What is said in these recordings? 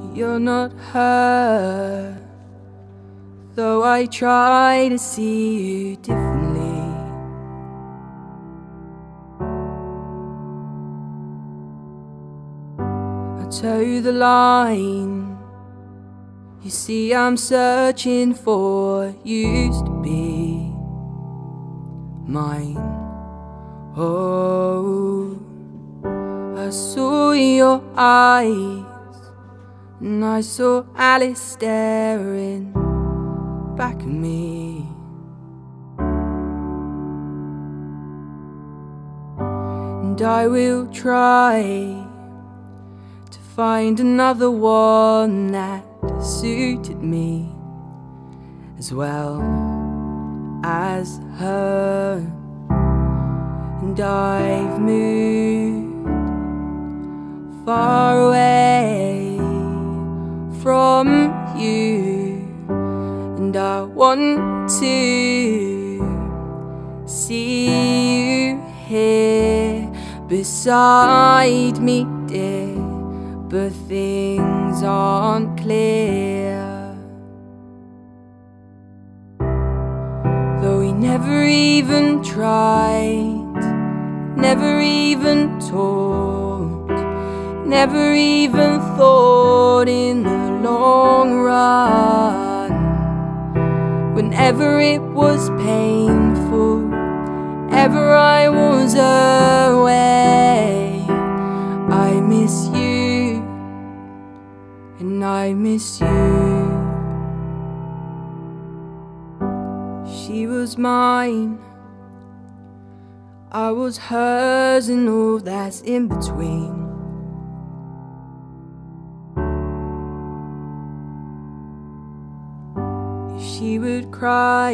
you're not her, though I try to see you differently. I toe the line. You see, I'm searching for what used to be mine. Oh, I saw your eyes, and I saw Alice staring back at me. And I will try to find another one that suited me as well as her. And I've moved far away from you, and I want to see you here beside me, dear, but things aren't clear. Though we never even tried, never even talked, never even thought in the long run. Whenever it was painful, ever I was away, I miss you, and I miss you. She was mine, I was hers, and all that's in between. If she would cry,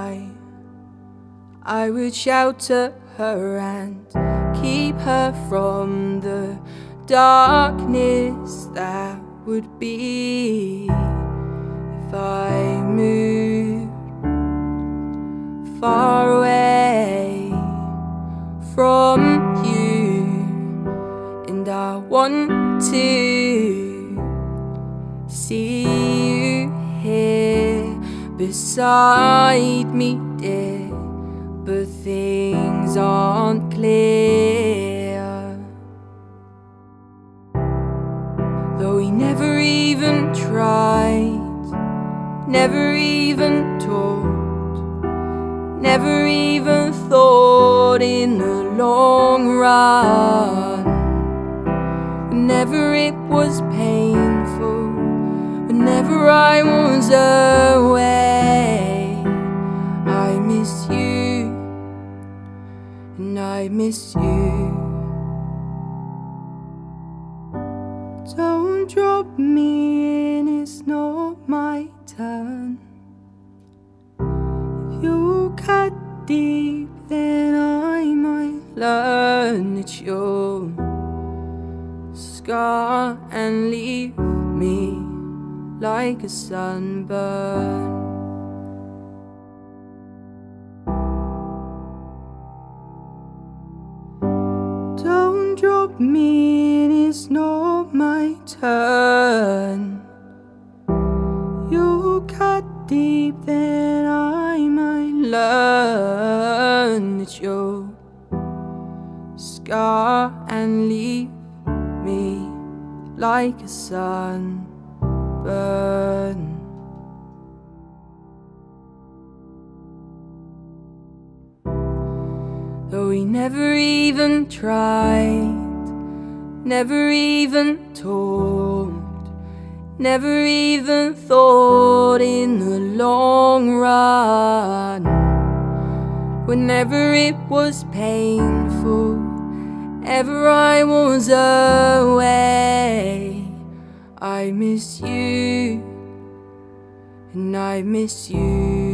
I would shelter her and keep her from the darkness that would be if I moved far away from you. And I want to see you here beside me, dear, but things aren't clear. Though we never even tried, never even talked, never even thought in the long run. Whenever it was painful, whenever I was away, I miss you, and I miss you. Don't drop me in, it's not my turn. If you cut deep, then I might learn that you'll scar and leave me like a sunburn. Don't drop me in, it's not my turn. You cut deep, then I might learn that you'll scar and leave me like a sunburn. Though we never even tried, never even talked, never even thought in the long run. Whenever it was painful, ever I was away, I miss you, and I miss you.